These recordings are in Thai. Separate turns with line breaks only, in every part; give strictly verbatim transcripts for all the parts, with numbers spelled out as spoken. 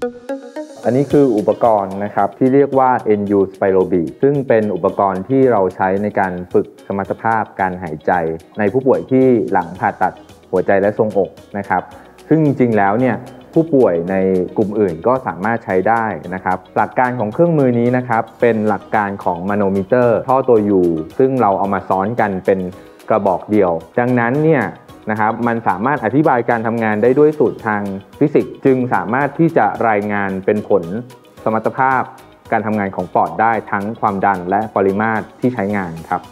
อันนี้คืออุปกรณ์นะครับที่เรียกว่า เอ็น ยู Spirobi ซึ่งเป็นอุปกรณ์ที่เราใช้ในการฝึกสมรรถภาพการหายใจในผู้ป่วยที่หลังผ่าตัดหัวใจและทรวงอกนะครับซึ่งจริงๆแล้วเนี่ยผู้ป่วยในกลุ่มอื่นก็สามารถใช้ได้นะครับหลักการของเครื่องมือนี้นะครับเป็นหลักการของมาโนมิเตอร์ท่อตัว U ซึ่งเราเอามาซ้อนกันเป็นกระบอกเดียวดังนั้นเนี่ยนะครับมันสามารถอธิบายการทำงานได้ด้วยสูตรทางฟิสิกส์จึงสามารถที่จะรายงานเป็นผลสมรรถภาพการทำงานของปอดได้ทั้งความดันและปริมาตรที่ใช้งานครับ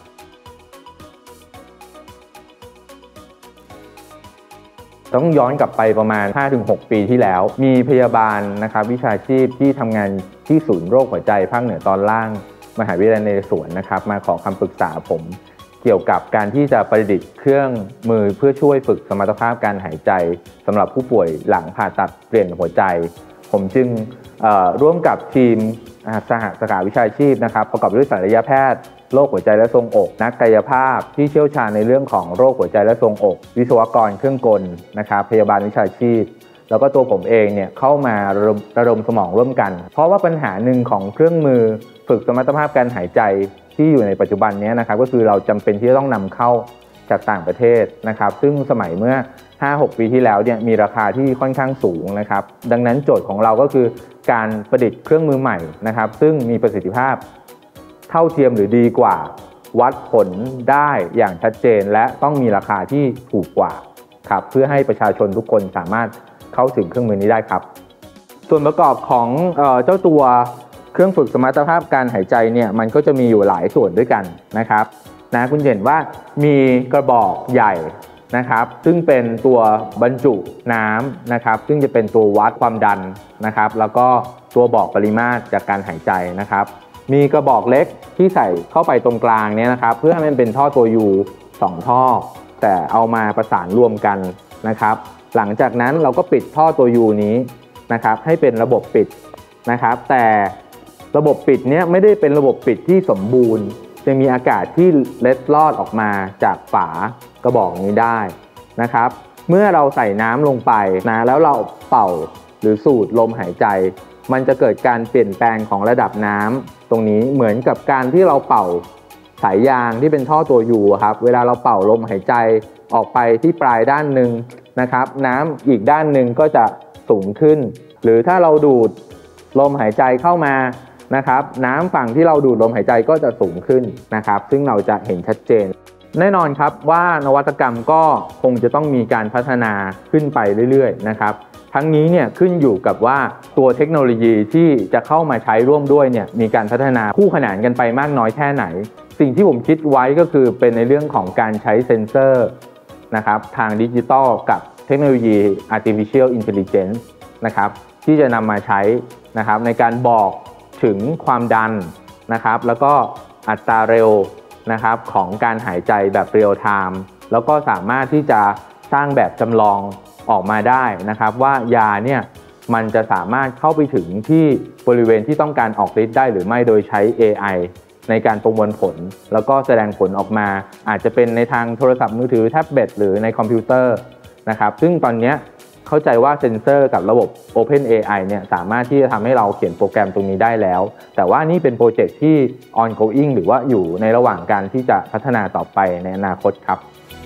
ต้องย้อนกลับไปประมาณ ห้าถึงหก ปีที่แล้วมีพยาบาลนะครับวิชาชีพที่ทำงานที่ศูนย์โรคหัวใจภาคเหนือตอนล่างมหาวิทยาลัยนเรศวรนะครับมาขอคำปรึกษาผมเกี่ยวกับการที่จะประดิษฐ์เครื่องมือเพื่อช่วยฝึกสมรรถภาพการหายใจสำหรับผู้ป่วยหลังผ่าตัดเปลี่ยนหัวใจผมจึงร่วมกับทีมสหสาขาวิชาชีพนะครับประกอบด้วยศัลยแพทย์โรคหัวใจและทรวงอกนักกายภาพที่เชี่ยวชาญในเรื่องของโรคหัวใจและทรวงอกวิศวกรเครื่องกลนะครับพยาบาลวิชาชีพแล้วก็ตัวผมเองเนี่ยเข้ามาระดมระดมสมองร่วมกันเพราะว่าปัญหาหนึ่งของเครื่องมือฝึกสมรรถภาพการหายใจที่อยู่ในปัจจุบันนี้นะครับก็คือเราจำเป็นที่จะต้องนำเข้าจากต่างประเทศนะครับซึ่งสมัยเมื่อ ห้าหก ปีที่แล้วเนี่ยมีราคาที่ค่อนข้างสูงนะครับดังนั้นโจทย์ของเราก็คือการประดิษฐ์เครื่องมือใหม่นะครับซึ่งมีประสิทธิภาพเท่าเทียมหรือดีกว่าวัดผลได้อย่างชัดเจนและต้องมีราคาที่ถูกกว่าครับเพื่อให้ประชาชนทุกคนสามารถเข้าถึงเครื่องมือนี้ได้ครับส่วนประกอบของเอ่อเจ้าตัวเครื่องฝึกสมรรถภาพการหายใจเนี่ยมันก็จะมีอยู่หลายส่วนด้วยกันนะครับนะคุณเห็นว่ามีกระบอกใหญ่นะครับซึ่งเป็นตัวบรรจุน้ำนะครับซึ่งจะเป็นตัววัดความดันนะครับแล้วก็ตัวบอกปริมาตรจากการหายใจนะครับมีกระบอกเล็กที่ใส่เข้าไปตรงกลางเนี่ยนะครับเพื่อให้มันเป็นท่อตัว U สองท่อแต่เอามาประสานรวมกันนะครับหลังจากนั้นเราก็ปิดท่อตัว U นี้นะครับให้เป็นระบบปิดนะครับแต่ระบบปิดเนี้ยไม่ได้เป็นระบบปิดที่สมบูรณ์จะมีอากาศที่เล็ดลอดออกมาจากฝากระบอกนี้ได้นะครับเมื่อเราใส่น้ำลงไปนะแล้วเราเป่าหรือสูดลมหายใจมันจะเกิดการเปลี่ยนแปลงของระดับน้ำตรงนี้เหมือนกับการที่เราเป่าสายยางที่เป็นท่อตัว U ครับเวลาเราเป่าลมหายใจออกไปที่ปลายด้านหนึ่งนะครับน้ำอีกด้านหนึ่งก็จะสูงขึ้นหรือถ้าเราดูดลมหายใจเข้ามานะครับน้ำฝั่งที่เราดูดลมหายใจก็จะสูงขึ้นนะครับซึ่งเราจะเห็นชัดเจนแน่นอนครับว่านวัตกรรมก็คงจะต้องมีการพัฒนาขึ้นไปเรื่อยๆนะครับทั้งนี้เนี่ยขึ้นอยู่กับว่าตัวเทคโนโลยีที่จะเข้ามาใช้ร่วมด้วยเนี่ยมีการพัฒนาคู่ขนานกันไปมากน้อยแค่ไหนสิ่งที่ผมคิดไว้ก็คือเป็นในเรื่องของการใช้เซ็นเซอร์นะครับทางดิจิตอลกับเทคโนโลยี artificial intelligence นะครับที่จะนำมาใช้นะครับในการบอกถึงความดันนะครับแล้วก็อัตราเร็วนะครับของการหายใจแบบเรียลไทม์แล้วก็สามารถที่จะสร้างแบบจำลองออกมาได้นะครับว่ายาเนี่ยมันจะสามารถเข้าไปถึงที่บริเวณที่ต้องการออกฤทธิ์ได้หรือไม่โดยใช้ เอ ไอ ในการประมวลผลแล้วก็แสดงผลออกมาอาจจะเป็นในทางโทรศัพท์มือถือแท็บเล็ตหรือในคอมพิวเตอร์นะครับซึ่งตอนนี้เข้าใจว่าเซ็นเซอร์กับระบบ OpenAI เนี่ยสามารถที่จะทำให้เราเขียนโปรแกรมตรงนี้ได้แล้วแต่ว่านี่เป็นโปรเจกต์ที่ ongoing หรือว่าอยู่ในระหว่างการที่จะพัฒนาต่อไปในอนาคตครับ